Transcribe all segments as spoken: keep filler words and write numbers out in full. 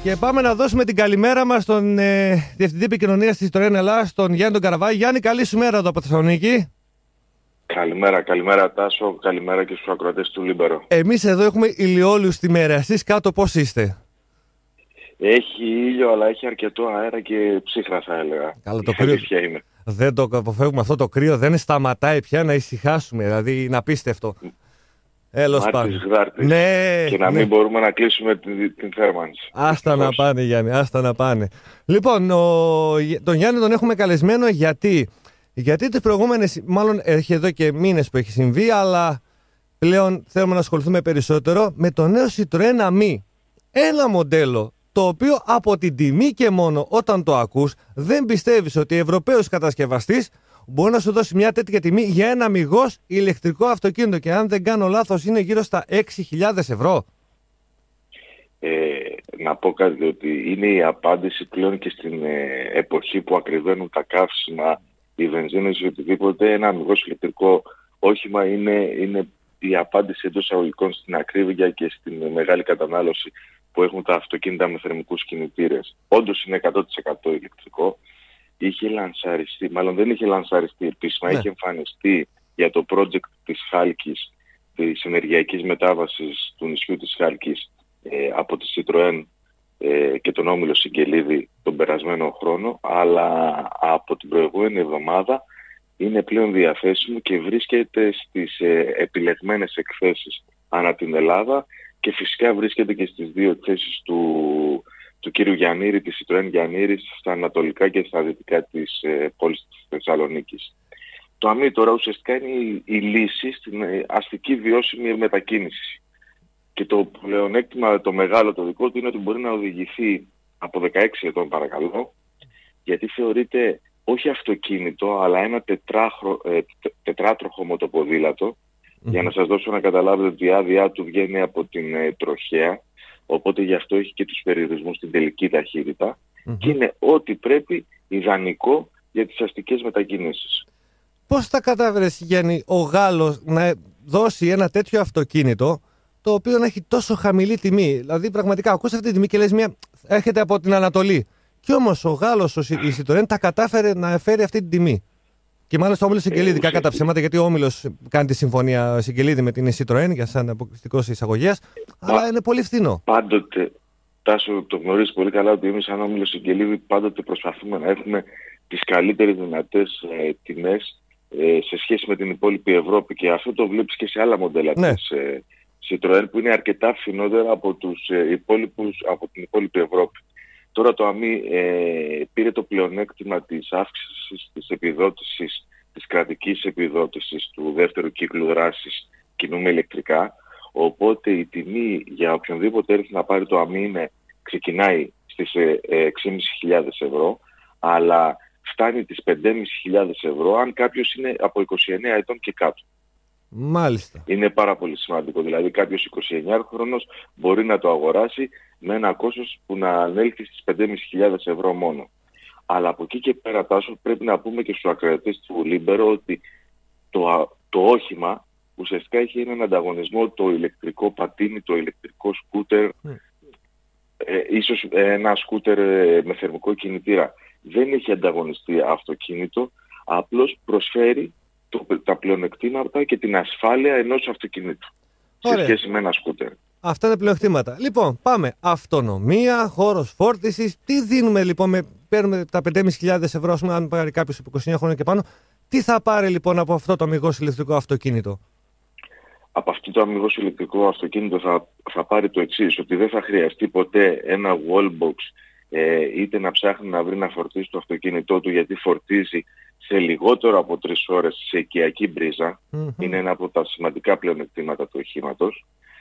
Και πάμε να δώσουμε την καλημέρα μας στον ε, Διευθυντή Επικοινωνίας της Citroën Ελλάς, τον Γιάννη τον Καραβάη. Γιάννη, καλή σου μέρα εδώ από Θεσσαλονίκη. Καλημέρα, καλημέρα Τάσο, καλημέρα και στους ακροατές του Λίμπερο. Εμείς εδώ έχουμε ηλιόλουστη μέρα. Εσείς κάτω πώς είστε? Έχει ήλιο, αλλά έχει αρκετό αέρα και ψύχρα, θα έλεγα. Καλά, το κρύο. Είναι. Δεν το αποφεύγουμε αυτό το κρύο, δεν σταματάει πια να ησυχάσουμε. Δηλαδή είναι απίστευτο. Έλος Μάρτης Γδάρτης. Ναι, και να ναι. μην μπορούμε να κλείσουμε την, την θέρμανση. Άστα να πάνε, Γιάννη, άστα να πάνε. Λοιπόν, ο, τον Γιάννη τον έχουμε καλεσμένο γιατί, γιατί τις προηγούμενες, μάλλον έχει εδώ και μήνες που έχει συμβεί, αλλά πλέον θέλουμε να ασχοληθούμε περισσότερο με το νέο Citroën Ami. Ένα μοντέλο το οποίο από την τιμή και μόνο όταν το ακούς δεν πιστεύεις ότι Ευρωπαίος κατασκευαστής μπορεί να σου δώσει μια τέτοια τιμή για ένα μηγός ηλεκτρικό αυτοκίνητο, και αν δεν κάνω λάθος είναι γύρω στα έξι χιλιάδες ευρώ. Ε, να πω κάτι, ότι είναι η απάντηση πλέον και στην ε, εποχή που ακριβένουν τα καύσιμα, οι βενζίνες ή οτιδήποτε. Ένα μηγός ηλεκτρικό όχημα είναι, είναι η απάντηση εντός εισαγωγικών στην ακρίβεια και στην μεγάλη κατανάλωση που έχουν τα αυτοκίνητα με θερμικούς κινητήρες. Όντως είναι εκατό τοις εκατό ηλεκτρικό. Είχε λανσαριστεί, μάλλον δεν είχε λανσαριστεί επίσημα, ναι. Είχε εμφανιστεί για το project της Χάλκης, της ενεργειακής μετάβασης του νησιού της Χάλκης ε, από τη Citroën ε, και τον όμιλο Συγγελίδη τον περασμένο χρόνο, αλλά από την προηγούμενη εβδομάδα είναι πλέον διαθέσιμο και βρίσκεται στις ε, επιλεγμένες εκθέσεις ανά την Ελλάδα και φυσικά βρίσκεται και στις δύο εκθέσεις του, του κύριου Γιαννήρη, της Citroën Γιαννήρης, στα ανατολικά και στα δυτικά της ε, πόλης της Θεσσαλονίκης. Το Ami τώρα ουσιαστικά είναι η, η λύση στην ε, αστική βιώσιμη μετακίνηση. Και το πλεονέκτημα, το μεγάλο το δικό του, είναι ότι μπορεί να οδηγηθεί από δεκαέξι ετών παρακαλώ, γιατί θεωρείται όχι αυτοκίνητο, αλλά ένα τετράχρο, ε, τε, τετράτροχο μοτοποδήλατο. Mm-hmm. Για να σας δώσω να καταλάβετε ότι η άδειά του βγαίνει από την ε, τροχέα, οπότε γι' αυτό έχει και τους περιορισμούς στην τελική ταχύτητα mm-hmm. και είναι ό,τι πρέπει ιδανικό για τις αστικές μετακινήσεις. Πώς θα κατάφερες, Γιάννη, ο Γάλλος να δώσει ένα τέτοιο αυτοκίνητο το οποίο να έχει τόσο χαμηλή τιμή? Δηλαδή πραγματικά ακούς αυτή τη τιμή και λες μια... έρχεται από την Ανατολή. Κι όμως ο Γάλλος, ο, η Citroën, τα κατάφερε να φέρει αυτή την τιμή. Και μάλιστα ο όμιλος Συγγελίδη, ε, κατά ψέματα, γιατί ο όμιλος κάνει τη συμφωνία Συγγελίδη με την Citroën για σαν αποκλειστικός εισαγωγέας, αλλά είναι πολύ φθηνό. Πάντοτε, Τάσο, το γνωρίζεις πολύ καλά ότι εμείς σαν όμιλος Συγγελίδη πάντοτε προσπαθούμε να έχουμε τις καλύτερες δυνατές ε, τιμές ε, σε σχέση με την υπόλοιπη Ευρώπη, και αυτό το βλέπεις και σε άλλα μοντέλα ναι. της ε, Citroën, που είναι αρκετά φθηνότερα από, τους, ε, υπόλοιπους, από την υπόλοιπη Ευρώπη. Τώρα το Ami ε, πήρε το πλεονέκτημα της αύξησης της επιδότησης, της κρατικής επιδότησης του δεύτερου κύκλου δράσης κινούμε ηλεκτρικά, οπότε η τιμή για οποιονδήποτε έρθει να πάρει το Ami είναι, ξεκινάει στις ε, ε, έξι χιλιάδες πεντακόσια ευρώ, αλλά φτάνει τις πέντε χιλιάδες πεντακόσια ευρώ αν κάποιος είναι από είκοσι εννέα ετών και κάτω. Μάλιστα. Είναι πάρα πολύ σημαντικό. Δηλαδή κάποιος εικοσιεννιάχρονος μπορεί να το αγοράσει με ένα κόστος που να ανέλθει στις πέντε χιλιάδες πεντακόσια ευρώ μόνο. Αλλά από εκεί και πέρα, Τάσο, πρέπει να πούμε και στους ακροατές του Λίμπερο ότι το, το όχημα ουσιαστικά έχει έναν ανταγωνισμό, το ηλεκτρικό πατίνι, το ηλεκτρικό σκούτερ, mm. ε, ίσως ένα σκούτερ ε, με θερμικό κινητήρα. Δεν έχει ανταγωνιστεί αυτοκίνητο, απλώς προσφέρει το, τα πλεονεκτήματα και την ασφάλεια ενός αυτοκινήτου. Ωραία. Σε σχέση με ένα σκούτερ. Αυτά είναι πλεονεκτήματα. Λοιπόν, πάμε. Αυτονομία, χώρος φόρτισης. Τι δίνουμε λοιπόν, με, παίρνουμε τα πέντε χιλιάδες ευρώ, ας πούμε, αν πάρει κάποιος από είκοσι εννέα χρόνια και πάνω. Τι θα πάρει λοιπόν από αυτό το αμιγώς ηλεκτρικό αυτοκίνητο? Από αυτό το αμιγώς ηλεκτρικό αυτοκίνητο θα, θα πάρει το εξής, ότι δεν θα χρειαστεί ποτέ ένα wallbox, ε, είτε να ψάχνει να βρει να φορτίσει το αυτοκίνητό του, γιατί φορτίζει σε λιγότερο από τρεις ώρες σε οικιακή μπρίζα. Mm-hmm. Είναι ένα από τα σημαντικά πλεονεκτήματα του οχήματος.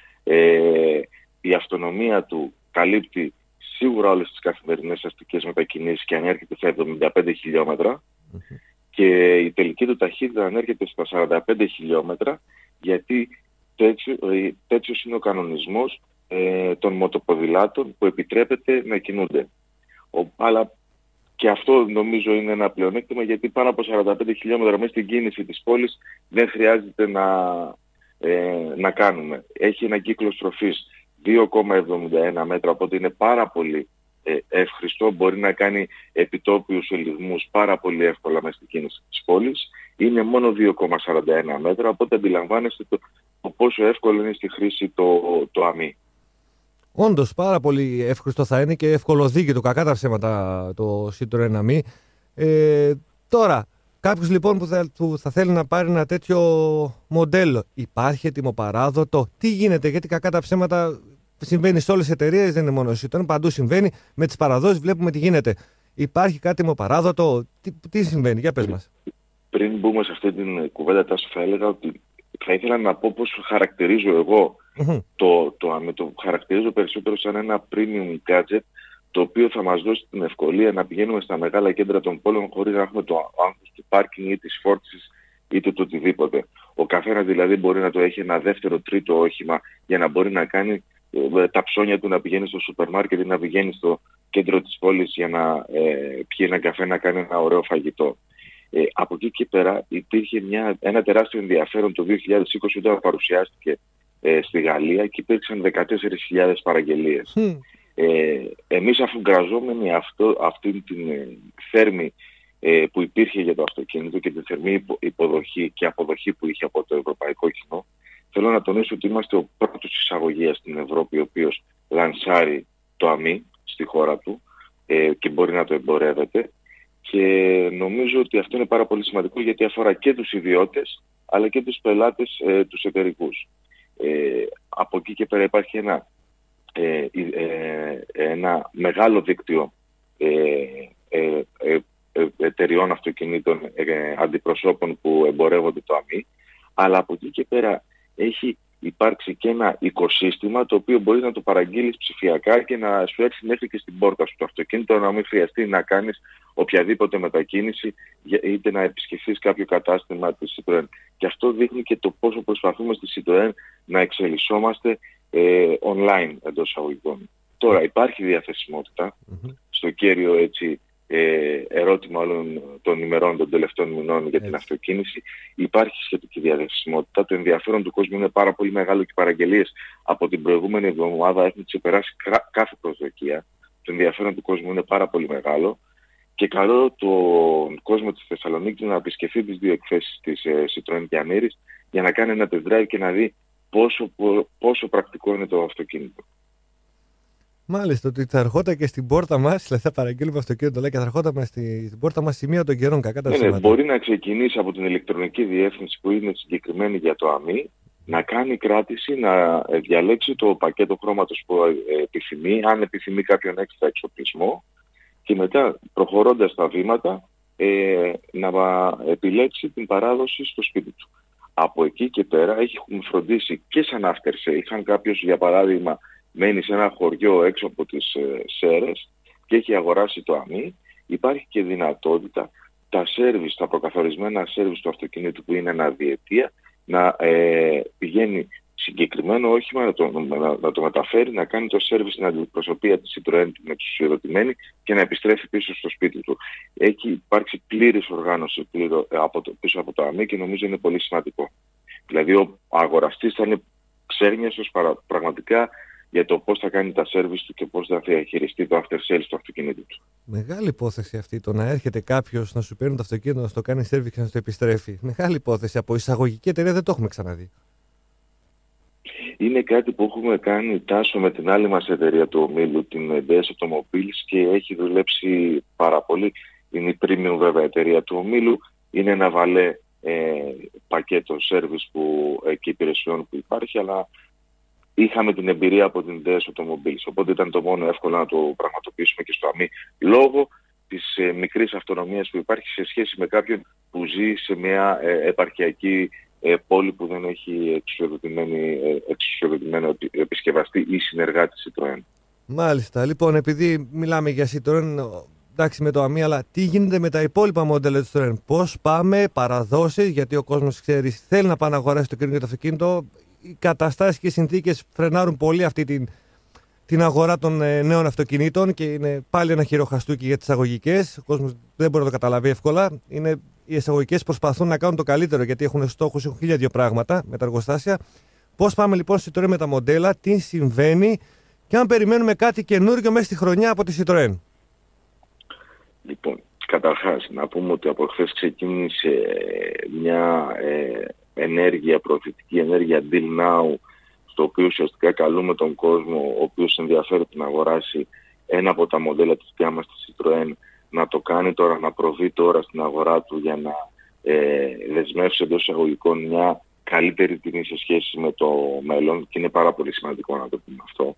Ε, η αυτονομία του καλύπτει σίγουρα όλες τις καθημερινές αστικές μετακινήσεις και ανέρχεται στα εβδομήντα πέντε χιλιόμετρα mm-hmm. και η τελική του ταχύτητα ανέρχεται στα σαράντα πέντε χιλιόμετρα, γιατί τέτοιο, τέτοιος είναι ο κανονισμός ε, των μοτοποδηλάτων που επιτρέπεται να κινούνται. Ο, αλλά και αυτό νομίζω είναι ένα πλεονέκτημα, γιατί πάνω από σαράντα πέντε χιλιόμετρα μέσα στην κίνηση της πόλης δεν χρειάζεται να, ε, να κάνουμε. Έχει ένα κύκλο στροφής δύο κόμμα εβδομήντα ένα μέτρα, οπότε είναι πάρα πολύ ε, εύχριστο, μπορεί να κάνει επιτόπιους ελιγμούς πάρα πολύ εύκολα μέσα στην κίνηση της πόλης. Είναι μόνο δύο κόμμα σαράντα ένα μέτρα, οπότε αντιλαμβάνεστε το, το πόσο εύκολο είναι στη χρήση το, το αμύ. Όντως πάρα πολύ εύχριστο θα είναι και ευκολοδίκητο, κακά τα ψέματα, το Citroën αμύ. Ε, τώρα, κάποιος λοιπόν που θα, που θα θέλει να πάρει ένα τέτοιο μοντέλο, υπάρχει έτοιμο παράδοτο, τι γίνεται, γιατί κακά τα ψέματα συμβαίνει σε όλες τις εταιρείες, δεν είναι μόνο η Citroën, παντού συμβαίνει, με τις παραδόσεις βλέπουμε τι γίνεται. Υπάρχει κάτι έτοιμο παράδοτο, τι, τι συμβαίνει, για πες μας. Πριν μπούμε σε αυτή την κουβέντα, Τάσο, θα έλεγα ότι θα ήθελα να πω πώς χαρακτηρίζω εγώ mm-hmm. το, το, το, το χαρακτηρίζω περισσότερο σαν ένα premium gadget, το οποίο θα μας δώσει την ευκολία να πηγαίνουμε στα μεγάλα κέντρα των πόλεων χωρίς να έχουμε το άγχος του πάρκινγκ ή της φόρτισης είτε το οτιδήποτε. Ο καθένας δηλαδή μπορεί να το έχει ένα δεύτερο, τρίτο όχημα για να μπορεί να κάνει ε, τα ψώνια του, να πηγαίνει στο σούπερ μάρκετ ή να πηγαίνει στο κέντρο της πόλης για να ε, πιει ένα καφέ, να κάνει ένα ωραίο φαγητό. Ε, από εκεί και πέρα υπήρχε μια, ένα τεράστιο ενδιαφέρον το δύο χιλιάδες είκοσι όταν παρουσιάστηκε ε, στη Γαλλία και υπήρξαν δεκατέσσερις χιλιάδες παραγγελίες. Mm. Ε, εμείς αφού γκραζόμενοι αυτό, αυτή την ε, θέρμη ε, που υπήρχε για το αυτοκίνητο και τη θερμή υποδοχή και αποδοχή που είχε από το ευρωπαϊκό κοινό, θέλω να τονίσω ότι είμαστε ο πρώτος εισαγωγέας στην Ευρώπη ο οποίος λανσάρει το αμύ στη χώρα του ε, και μπορεί να το εμπορεύεται, και νομίζω ότι αυτό είναι πάρα πολύ σημαντικό γιατί αφορά και τους ιδιώτες αλλά και τους πελάτες ε, τους εταιρικούς. Ε, από εκεί και πέρα υπάρχει ένα Ε, ε, ένα μεγάλο δίκτυο ε, ε, ε, ε, εταιριών αυτοκινήτων ε, αντιπροσώπων που εμπορεύονται το αμύ, αλλά από εκεί και πέρα έχει υπάρξει και ένα οικοσύστημα το οποίο μπορεί να το παραγγείλεις ψηφιακά και να σου έρθει μέχρι και στην πόρτα σου το αυτοκίνητο, να μην χρειαστεί να κάνεις οποιαδήποτε μετακίνηση είτε να επισκεφθείς κάποιο κατάστημα της Citroën. Και αυτό δείχνει και το πόσο προσπαθούμε στη Citroën να εξελισσόμαστε ε, online εντός εισαγωγικών. Τώρα υπάρχει διαθεσιμότητα mm-hmm. στο κέριο έτσι ε, ερώτημα όλων των ημερών των τελευταίων μηνών για την έτσι. αυτοκίνηση. Υπάρχει σχετική διαθεσιμότητα. Το ενδιαφέρον του κόσμου είναι πάρα πολύ μεγάλο και οι παραγγελίες από την προηγούμενη εβδομάδα έχουν ξεπεράσει κάθε προσδοκία. Το ενδιαφέρον του κόσμου είναι πάρα πολύ μεγάλο και καλώ τον κόσμο της Θεσσαλονίκης να επισκεφθεί τις δύο εκθέσεις της ε, Citroën και Αμύρης για να κάνει ένα test drive και να δει πόσο, πόσο πρακτικό είναι το αυτοκίνητο. Μάλιστα, ότι θα ερχόταν και στην πόρτα μας, δηλαδή θα παραγγείλουμε αυτοκίνητο, λέει, και θα ερχόταν στην πόρτα μας σημεία των καιρών, κακά τα ψέματα. Ναι, μπορεί να ξεκινήσει από την ηλεκτρονική διεύθυνση που είναι συγκεκριμένη για το αμύ, να κάνει κράτηση, να διαλέξει το πακέτο χρώματος που επιθυμεί, αν επιθυμεί κάποιον έξτρα εξοπλισμό, και μετά προχωρώντας τα βήματα ε, να επιλέξει την παράδοση στο σπίτι του. Από εκεί και πέρα έχουμε φροντίσει και σαν after sale, είχαν κάποιος για παράδειγμα μένει σε ένα χωριό έξω από τις ε, Σέρρες και έχει αγοράσει το αμύ, υπάρχει και δυνατότητα τα σέρβις, τα προκαθορισμένα σέρβις του αυτοκινήτου που είναι αναδιετία, να ε, πηγαίνει συγκεκριμένο όχημα, να το, να, να το μεταφέρει, να κάνει το σέρβις στην αντιπροσωπεία της Citroën την εξουσιοδοτημένη και να επιστρέφει πίσω στο σπίτι του. Έχει υπάρξει πλήρης οργάνωση πλήρω, από το, πίσω από το αμύ και νομίζω είναι πολύ σημαντικό. Δηλαδή ο αγοραστής θα είναι ξέρνιαστος πραγματικά για το πώς θα κάνει τα σέρβις του και πώς θα διαχειριστεί το after sales του αυτοκινήτου του. Μεγάλη υπόθεση αυτή, το να έρχεται κάποιος να σου παίρνει το αυτοκίνητο, να στο κάνει σέρβις και να στο επιστρέφει. Μεγάλη υπόθεση. Από εισαγωγική εταιρεία δεν το έχουμε ξαναδεί. Είναι κάτι που έχουμε κάνει, Τάσο, με την άλλη μας εταιρεία του ομίλου, την ντι ες Automobiles, και έχει δουλέψει πάρα πολύ. Είναι η premium βέβαια εταιρεία του ομίλου. Είναι ένα βαλέ ε, πακέτο service που, ε, και υπηρεσιών που υπάρχει, αλλά είχαμε την εμπειρία από την ντι ες Automobiles. Οπότε ήταν το μόνο εύκολο να το πραγματοποιήσουμε και στο αμύ, λόγω της ε, μικρής αυτονομίας που υπάρχει σε σχέση με κάποιον που ζει σε μια ε, επαρχιακή ε, πόλη που δεν έχει εξουσιοδοτημένο επι, επισκευαστή ή συνεργάτη Citroën. Μάλιστα. Λοιπόν, επειδή μιλάμε για Citroën, εντάξει με το αμύ, αλλά τι γίνεται με τα υπόλοιπα μοντέλα της Citroën? Πώς πάμε, παραδόσεις, γιατί ο κόσμος ξέρει θέλει να πάει να αγοράσει το καινούργιο αυτοκίνητο. Οι καταστάσεις και οι συνθήκες φρενάρουν πολύ αυτή την, την αγορά των ε, νέων αυτοκινήτων και είναι πάλι ένα χειροχαστούκι για τις εισαγωγικές. Ο κόσμος δεν μπορεί να το καταλάβει εύκολα. Είναι, οι εισαγωγικές προσπαθούν να κάνουν το καλύτερο γιατί έχουν στόχους, έχουν χίλια δύο πράγματα με τα εργοστάσια. Πώς πάμε λοιπόν στη Citroën με τα μοντέλα, τι συμβαίνει και αν περιμένουμε κάτι καινούργιο μέσα στη χρονιά από τη Citroën. Λοιπόν, καταρχάς να πούμε ότι από χθες ξεκίνησε μια ε, ενέργεια, προωθητική ενέργεια Deal Now, στο οποίο ουσιαστικά καλούμε τον κόσμο ο οποίος ενδιαφέρεται να αγοράσει ένα από τα μοντέλα της γκάμας της Citroën να το κάνει τώρα, να προβεί τώρα στην αγορά του για να ε, δεσμεύσει εντός εισαγωγικών μια καλύτερη τιμή σε σχέση με το μέλλον, και είναι πάρα πολύ σημαντικό να το πούμε αυτό.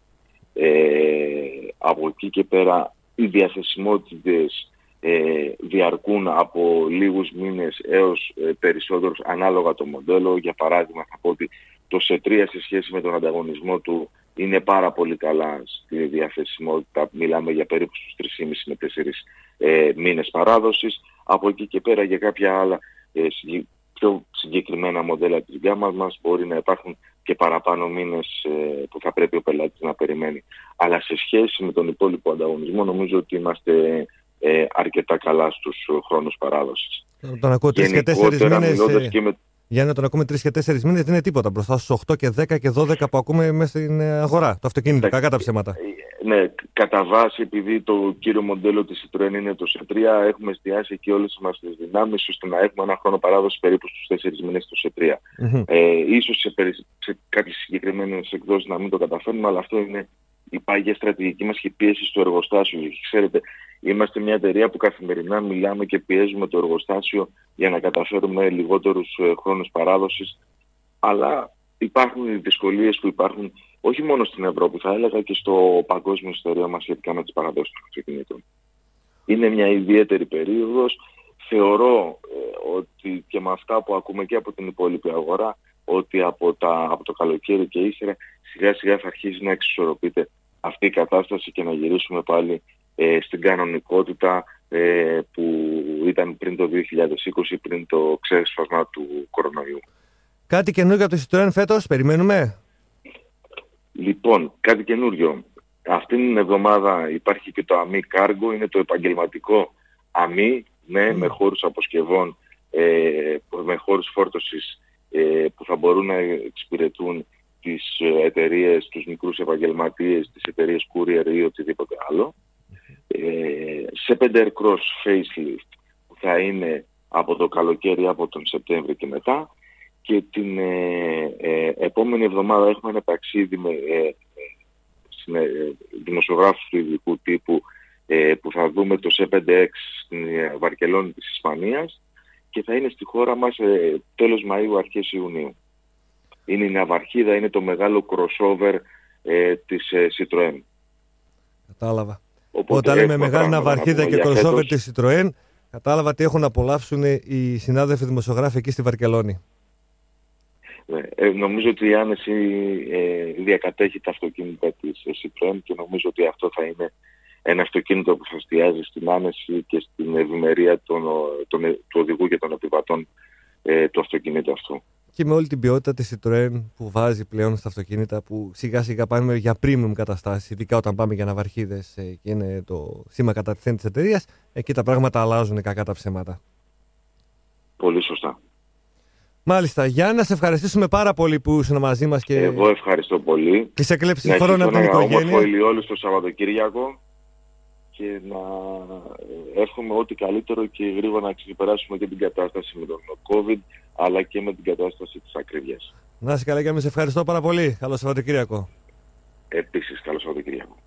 Ε, από εκεί και πέρα οι διαθεσιμότητες ε, διαρκούν από λίγους μήνες έως ε, περισσότερους ανάλογα το μοντέλο. Για παράδειγμα θα πω ότι το σι τρία σε σχέση με τον ανταγωνισμό του είναι πάρα πολύ καλά στη διαθεσιμότητα. Μιλάμε για περίπου στους τρεις και μισό με τέσσερις ε, μήνες παράδοσης. Από εκεί και πέρα για κάποια άλλα ε, πιο συγκεκριμένα μοντέλα της γκάμας μας μπορεί να υπάρχουν και παραπάνω μήνες ε, που θα πρέπει ο πελάτης να περιμένει. Αλλά σε σχέση με τον υπόλοιπο ανταγωνισμό νομίζω ότι είμαστε ε, αρκετά καλά στους χρόνους παράδοσης. Τον ακούω τρεις και τέσσερις μήνες. Ε... Και με... Για να τον ακούμε τρεις και τέσσερις μήνες δεν είναι τίποτα μπροστά στους οκτώ και δέκα και δώδεκα που ακούμε μέσα στην αγορά. Το αυτοκίνητο, κακά τα ψέματα. Ναι, κατά βάση, επειδή το κύριο μοντέλο της Citroën είναι το σι τρία, έχουμε εστιάσει εκεί όλες μας τις δυνάμεις ώστε να έχουμε ένα χρόνο παράδοση περίπου στους τέσσερις μήνες στο σι τρία. Mm-hmm. Ε, ίσως σε, περι... σε κάποιες συγκεκριμένες εκδόσεις να μην το καταφέρνουμε, αλλά αυτό είναι η πάγια στρατηγική μας και πίεση στο εργοστάσιο. Γιατί ξέρετε, είμαστε μια εταιρεία που καθημερινά μιλάμε και πιέζουμε το εργοστάσιο για να καταφέρουμε λιγότερους χρόνους παράδοσης, αλλά υπάρχουν οι δυσκολίες που υπάρχουν όχι μόνο στην Ευρώπη, θα έλεγα και στο παγκόσμιο ιστορία μας σχετικά με τις παραδόσεις των αυτοκινήτων. Είναι μια ιδιαίτερη περίοδος. Θεωρώ ε, ότι και με αυτά που ακούμε και από την υπόλοιπη αγορά, ότι από, τα, από το καλοκαίρι και ύστερα σιγά σιγά θα αρχίσει να εξισορροπείται αυτή η κατάσταση και να γυρίσουμε πάλι ε, στην κανονικότητα ε, που ήταν πριν το δύο χιλιάδες είκοσι, πριν το ξέσπασμα του κορονοϊού. Κάτι καινούργιο από το Citroën φέτος, περιμένουμε? Λοιπόν, κάτι καινούριο. Αυτήν την εβδομάδα υπάρχει και το Ami Cargo, είναι το επαγγελματικό Ami, ναι, mm. με χώρους αποσκευών, ε, με χώρους φόρτωσης ε, που θα μπορούν να εξυπηρετούν τις εταιρείες, τους μικρούς επαγγελματίες, τις εταιρείες courier ή οτιδήποτε άλλο. Ε, σε πέντε Aircross facelift που θα είναι από το καλοκαίρι, από τον Σεπτέμβριο και μετά. Και την ε, ε, επόμενη εβδομάδα έχουμε ένα ταξίδι με ε, ε, δημοσιογράφους του ειδικού τύπου ε, που θα δούμε το σι φάιβ εξ στην ε, Βαρκελόνη της Ισπανίας και θα είναι στη χώρα μας ε, τέλος Μαΐου, αρχές Ιουνίου. Είναι η ναυαρχίδα, είναι το μεγάλο crossover ε, της ε, Citroën. Κατάλαβα. Οπότε όταν λέμε μεγάλη ναυαρχίδα και crossover φέτος της Citroën, κατάλαβα τι έχουν να απολαύσουν οι συνάδελφοι δημοσιογράφοι εκεί στη Βαρκελόνη. Ε, νομίζω ότι η Άνεση ε, διακατέχει τα αυτοκίνητα της Citroën και νομίζω ότι αυτό θα είναι ένα αυτοκίνητο που θα εστιάζει στην άνεση και στην ευημερία των, των, του οδηγού και των επιβατών ε, του αυτοκίνητου αυτού. Και με όλη την ποιότητα της Citroën που βάζει πλέον στα αυτοκίνητα, που σιγά σιγά πάμε για premium καταστάσεις, ειδικά όταν πάμε για ναυαρχίδες ε, και είναι το σήμα κατατηθέν της εταιρείας, εκεί τα πράγματα αλλάζουν κακά τα ψέματα. Πολύ σωστά. Μάλιστα. Γιάννη, να σε ευχαριστήσουμε πάρα πολύ που ήσουν μαζί μας. Και... Εγώ ευχαριστώ πολύ. Και σε κλέψει χρόνο από την οικογένεια. Να όμορφο ηλιόλου το Σαββατοκύριακο και να εύχομαι ό,τι καλύτερο και γρήγορα να ξεπεράσουμε και την κατάσταση με τον COVID, αλλά και με την κατάσταση της ακρίβειας. Να είσαι καλά, Γιάννη, σε ευχαριστώ πάρα πολύ. Καλό Σαββατοκύριακο. Επίσης, καλό Σαββατοκύριακο.